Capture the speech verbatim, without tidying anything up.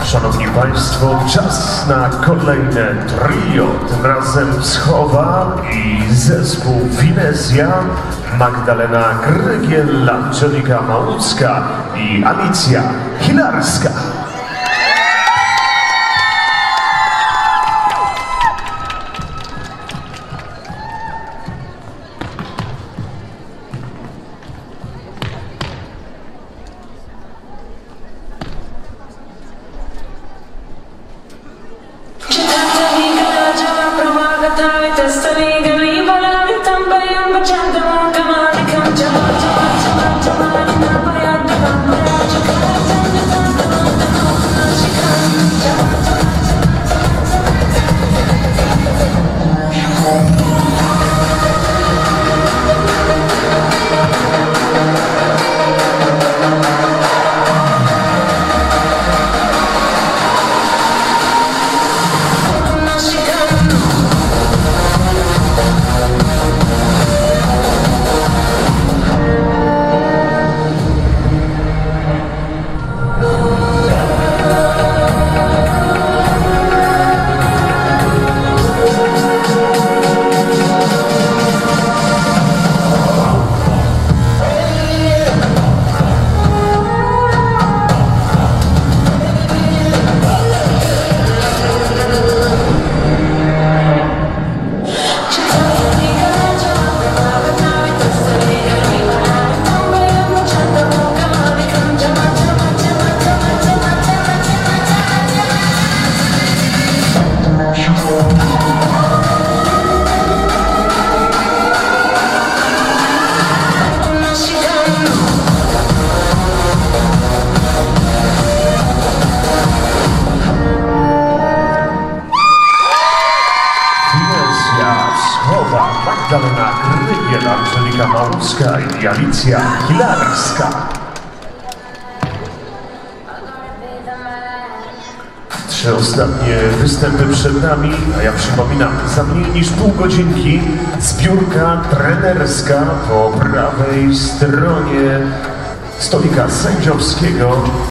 Szanowni Państwo, czas na kolejne trio. Tym razem Wschowa i zespół Finezja, Magdalena Grygiel, Angelika Małucka i Alicja Hilarska. Magdalena Grygiel, Angelika Małucka i Alicja Hilarska. Trzy ostatnie występy przed nami, a ja przypominam, za mniej niż pół godzinki zbiórka trenerska po prawej stronie stolika sędziowskiego.